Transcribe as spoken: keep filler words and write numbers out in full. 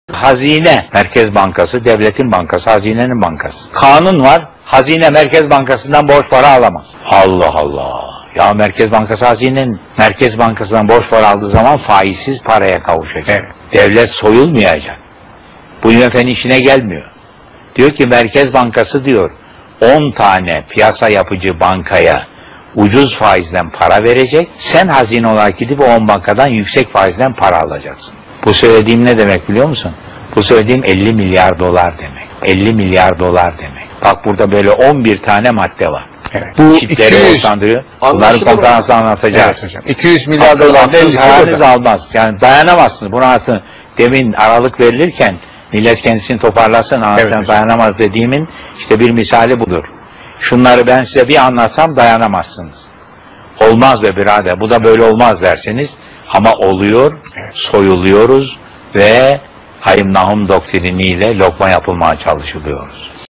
Hazine Merkez Bankası, devletin bankası, hazinenin bankası. Kanun var, hazine Merkez Bankası'ndan borç para alamaz. Allah Allah! Ya Merkez Bankası hazinenin, Merkez Bankası'ndan borç para aldığı zaman faizsiz paraya kavuşacak. Evet. Devlet soyulmayacak. Bu I M F'nin işine gelmiyor. Diyor ki Merkez Bankası diyor, on tane piyasa yapıcı bankaya ucuz faizden para verecek, sen hazine olarak gidip o on bankadan yüksek faizden para alacaksın. Bu söylediğim ne demek biliyor musun? Bu söylediğim elli milyar dolar demek. elli milyar dolar demek. Bak burada böyle on bir tane madde var. Evet. Bu çiftleri ortandırıyor. Bunların konferansla anlatacağız. Evet hocam. iki yüz milyar dolar hayaliniz almaz. Yani dayanamazsınız. Buna aslında demin aralık verilirken millet kendisini toparlasın, anlatacağım, evet, dayanamaz dediğimin işte bir misali budur. Şunları ben size bir anlatsam dayanamazsınız. Olmaz be birader, bu da böyle olmaz derseniz, ama oluyor, evet, soyuluyoruz ve Hayım Nahum doktriniyle lokma yapılmaya çalışılıyoruz.